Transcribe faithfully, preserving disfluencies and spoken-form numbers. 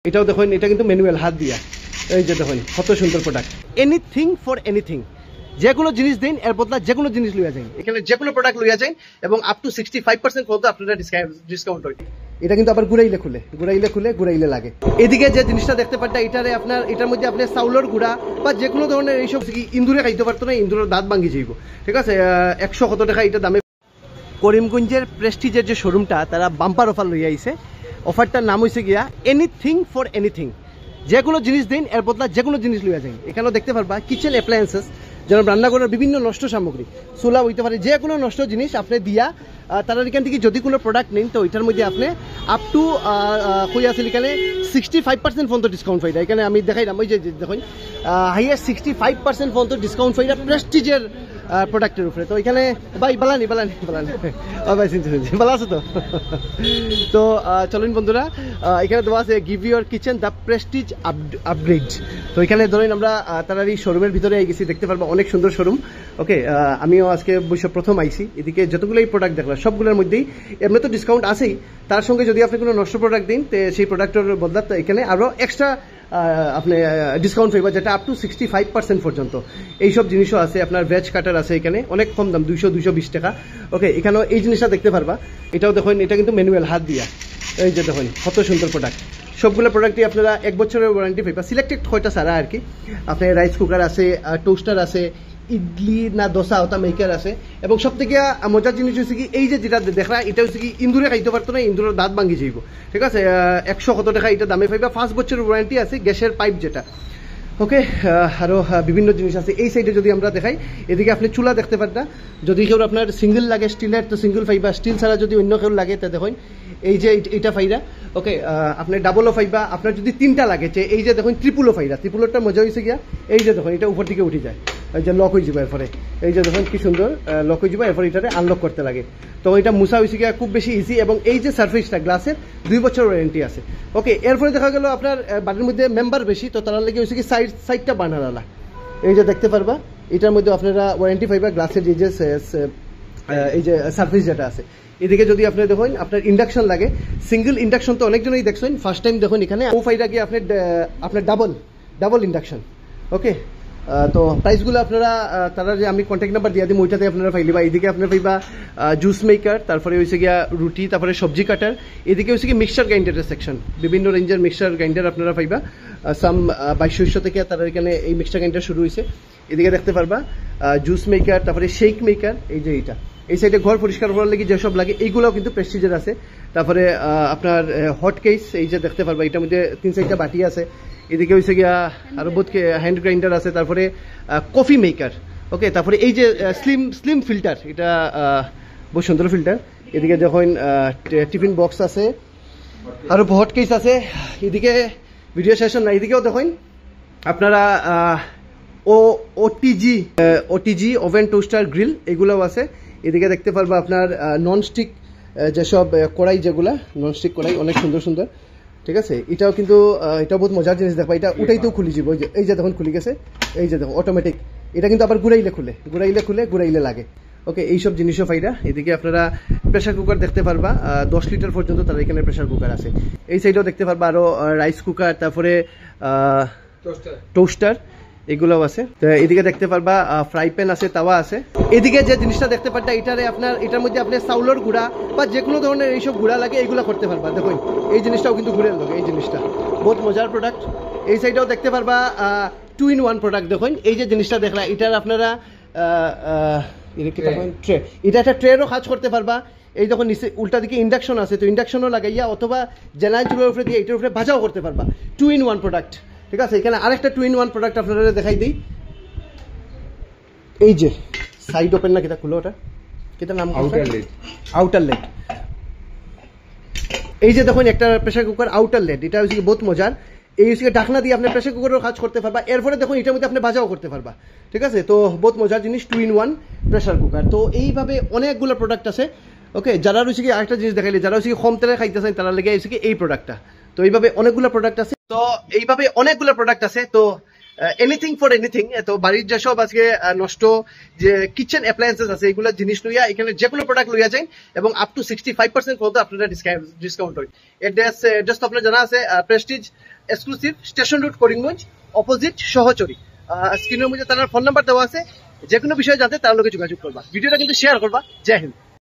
এটাও দেখুন, এটা কিন্তু ম্যানুয়াল হাত দিয়া। এই যে দেখুন কত সুন্দর প্রোডাক্ট। এনিথিং ফর এনিথিং, যে কোনো জিনিস দিন এর বদলা যে কোনো জিনিস লইয়া যান, এখানে যে কোনো প্রোডাক্ট লইয়া যান এবং up to sixty five percent পর্যন্ত আপনারা ডিসকাউন্ট হয়। এটা কিন্তু আবার গুড়াইলে খুলে গুড়াইলে খুলে গুড়াইলে লাগে। এদিকে যে জিনিসটা দেখতে পারটা, এটারে আপনার এটার মধ্যে আপনি চাউলের গুঁড়া বা যে কোনো ধরনের এইসব ইন্দুরে খাইতে পারতো না, ইন্দুরের দাঁত ভাঙি যাইব। ঠিক আছে, একশো কত টাকা এটা দামে। করিমগঞ্জের প্রেস্টিজের যে শোরুমটা, তারা বাম্পার অফার লইয়া আইছে। অফারটার নাম হয়েছে গিয়া এনিথিং ফর এনিথিং, যে কোনো জিনিস দিন এর বদলা যে কোনো জিনিস লইয়া যান। এখানেও দেখতে পারবা কিচেন অ্যাপ্লায়েন্সেস, যেমন রান্নাঘরের বিভিন্ন নষ্ট সামগ্রী, চুলা হইতে পারে, যে কোনো নষ্ট জিনিস আপনি দিয়া তারা এখান থেকে যদি কোনো প্রোডাক্ট নেন তো ওইটার মধ্যে আপনি আপ টু কই আছে এখানে সিক্সটি ফাইভ পার্সেন্ট পর্যন্ত ডিসকাউন্ট পাইরা। এখানে আমি দেখাইলাম, ওই যে দেখুন হাইয়েস্ট সিক্সটি ফাইভ পার্সেন্ট পর্যন্ত ডিসকাউন্ট পাইরা প্রেস্টিজের প্রোডাক্টের উপরে। তো এখানে ভাই বালানি বালানি বালানি ভাই চিন্তা শুনছি ভালো আছে তো। তো চলুন বন্ধুরা, এখানে দেওয়া আছে give your kitchen the prestige upgrade. তো এখানে ধরেন আমরা তার এই শোরুমের ভিতরে গেছি, দেখতে পারবো অনেক সুন্দর শোরুম। ওকে, আমিও আজকে বৈশ্ব প্রথম আইসি। এদিকে যতগুলো এই প্রোডাক্ট দেখলাম সবগুলোর মধ্যেই এমনি তো ডিসকাউন্ট আছেই, তার সঙ্গে যদি আপনি কোনো নষ্ট প্রোডাক্ট দিন তো সেই প্রোডাক্টের বদলা এখানে আরও এক্সট্রা আপনি ডিসকাউন্ট পাইবা, যেটা up to sixty five percent পর্যন্ত। এইসব জিনিসও আছে, আপনার ভেজ কাটার আছে এখানে অনেক কম দাম, দুইশো দুইশো বিশ টাকা। ওকে, এখানেও এই জিনিসটা দেখতে পারবা। এটাও দেখুন, এটা কিন্তু ম্যানুয়াল হাত দিয়া। এই যে দেখুন কত সুন্দর প্রোডাক্ট। সবগুলো প্রোডাক্টই আপনারা এক বছরের ওয়ারেন্টি পাইবা, সিলেক্টেড কয়টা সারা আর কি। আপনার রাইস কুকার আছে, টোস্টার আছে, ইডলি না দোসা ওটা মেকার আছে। এবং সব থেকে মজার জিনিস হচ্ছে কি, এই যে যেটা দেখা এটা হচ্ছে কি ইন্দুরে খাইতে পারতো না, ইন্দুরের দাঁত ভাঙি যাইব। ঠিক আছে, একশো কত টাকা এটা দামে পাইবা। পাঁচ বছরের ওয়ারেন্টি আছে, গ্যাসের পাইপ যেটা। ওকে, আরও বিভিন্ন জিনিস আছে। এই সাইডে যদি আমরা দেখাই, এদিকে আপনি চুলা দেখতে পারতা, যদি কেউ আপনার সিঙ্গেল লাগে স্টিলের তো সিঙ্গেল ফাইবা, স্টিল ছাড়া যদি অন্য কেউ লাগে তা দেখুন এই যে এইটা ফাইরা। ওকে, আপনার ডাবলও ফাইবা, আপনার যদি তিনটা লাগে যে এই যে দেখুন ত্রিপুলও ফাইরা। ত্রিপুলটা মজা হয়েছে গিয়া, এই যে দেখুন এটা উপর দিকে উঠে যায়, এই যে লক হয়ে যাবে এরপরে। এই যে দেখুন কি সুন্দর লক হয়ে যাবে, এরপরে এটারে আনলক করতে লাগে। তো এটা মুসা হয়েছে গিয়া খুব বেশি ইজি। এবং এই যে সার্ফেসটা গ্লাসের দুই বছর ওয়ারেন্টি আছে। ওকে, এরপরে দেখা গেল আপনার বাড়ির মধ্যে মেম্বার বেশি, তো তারা লেগে হয়েছে কি সাইড সাইডটা বানালা। এই যে দেখতে পারবা, এটার মধ্যে আপনারা ওয়ারেন্টি পাইবা গ্লাসের এই যে এই যে সার্ফেস যেটা আছে। এদিকে যদি আপনি দেখুন আপনার ইন্ডাকশন লাগে, সিঙ্গেল ইন্ডাকশন তো অনেকজনই দেখছেন, ফার্স্ট টাইম দেখুন এখানে ও ফাইটা গিয়ে আপনার আপনার ডাবল ডাবল ইন্ডাকশন। ওকে, তো প্রাইসগুলো আপনারা তারা যে আমি কন্ট্যাক্ট নাম্বার দিয়ে দিই, ওইটাতে আপনারা পাইলিবা। এদিকে আপনারা পাইবা জুস মেকার, তারপরে হয়েছে গিয়া রুটি, তারপরে সবজি কাটার। এদিকে হচ্ছে কি মিক্সচার গ্রাইন্ডারের সেকশন, বিভিন্ন রেঞ্জের মিক্সচার গ্রাইন্ডার আপনারা পাইবা। সাম বাইশশো থেকে তারা এখানে এই মিক্সচার গ্রাইন্ডার শুরু হয়েছে। এদিকে দেখতে পারবা জুস মেকার, তারপরে শেক মেকার। এই যে এইটা এই সাইডে ঘর পরিষ্কার করার লাগে যেসব লাগে এইগুলোও কিন্তু প্রেস্টিজের আছে। তারপরে আপনার হট কেস, এই যে দেখতে পারবা এটার মধ্যে তিন চারটা বাটি আছে। এদিকে হয়েছে গিয়া আরো বহুত হ্যান্ড গ্রাইন্ডার আছে, তারপরে কফি মেকার। ওকে, তারপরে এই যে স্লিম স্লিম ফিল্টার, এটা বহু সুন্দর ফিল্টার। এদিকে যখন টিফিন বক্স আছে, আরো হট কেস আছে। এদিকে ভিডিও সেশন না, এদিকেও দেখুন আপনারা ও OTG OTG oven toaster grill এগুলোও আছে। এদিকে দেখতে পারবা আপনার ননস্টিক যেসব কড়াই, যেগুলা ননস্টিক কড়াই অনেক সুন্দর সুন্দর। ঠিক আছে, এটাও কিন্তু এটাও বহুত মজার জিনিস দেখবা। এটা উঠাইতেও খুলি যাব, এই যে দেখুন খুলি গেছে, এই যে দেখুন অটোমেটিক। এটা কিন্তু আবার ঘুরাইলে খুলে গুড়াইলে খুলে গুড়াইলে লাগে। ওকে, এইসব জিনিসও ফাইদা। এদিকে আপনারা প্রেশার কুকার দেখতে পারবা, দশ লিটার পর্যন্ত তার এখানে প্রেশার কুকার আছে। এই সাইডেও দেখতে পারবা আরো রাইস কুকার, তারপরে টোস্টার এগুলোও আছে। তো এদিকে দেখতে পারবা ফ্রাই প্যান আছে, তাওয়া আছে। এদিকে যে জিনিসটা দেখতে পারটা, এটারে আপনার এটার মধ্যে আপনি চাউলের গুঁড়া বা যে কোনো ধরনের এইসব গুঁড়া লাগে এগুলো করতে পারবা। দেখুন এই জিনিসটাও কিন্তু ঘুরে লোক, এই জিনিসটা বহুত মজার প্রোডাক্ট। এই সাইডেও দেখতে পারবা টু ইন ওয়ান প্রোডাক্ট। দেখুন এই যে জিনিসটা দেখলা, এটার আপনারা ট্রে, এটা একটা ট্রেরও কাজ করতে পারবা। এই যখন নিচে উল্টা দিকে ইন্ডাকশন আছে, তো ইন্ডাকশনও লাগাইয়া অথবা জেনারেল চুলার উপরে দিয়ে এটার উপরে ভাজাও করতে পারবা। Two in one product. ঠিক আছে, এখানে আরেকটা টু ইন ওয়ান প্রোডাক্ট আপনারা দেখাই দিই। এই যে সাইড ওপেন না কিটা খুলো, ওটা কিটা নাম আউটার লেড। আউটার লেড, এই যে দেখুন একটা প্রেসার কুকার আউটার লেড, এটা হচ্ছে বহুত মজার। এই হচ্ছে ঢাকনা দিয়ে আপনি প্রেসার কুকারের কাজ করতে পারবা। এরপরে দেখুন এটার মধ্যে আপনি ভাজাও করতে পারবা। ঠিক আছে, তো বহুত মজার জিনিস two in one pressure cooker. তো এইভাবে অনেকগুলো প্রোডাক্ট আছে। ওকে, যারা রয়েছে কি আরেকটা জিনিস দেখাইলে, যারা হচ্ছে কম তেলে খাইতেছেন তারা লেগে হচ্ছে কি এই প্রোডাক্টটা। তো এইভাবে অনেকগুলো প্রোডাক্ট আছে। তো এইভাবে অনেকগুলো প্রোডাক্ট আছে। তো এনিথিং ফর এনিথিং। তো বাড়ির যেসব আজকে নষ্ট যে কিচেন অ্যাপ্লায়েন্সেস আছে এগুলো জিনিস লইয়া এখানে যে কোনো প্রোডাক্ট লইয়া যায় এবং up to sixty five percent পর্যন্ত আপনারা ডিসকাউন্ট হয়। এড্রেস এড্রেস তো আপনার জানা আছে, Prestige exclusive, station road, Karimganj, opposite Sahachari. স্ক্রিনের মধ্যে তার ফোন নাম্বার দেওয়া আছে, যে কোনো বিষয়ে জানতে তার লোকে যোগাযোগ করবা। ভিডিওটা কিন্তু শেয়ার করবা। জয় হিন্দ।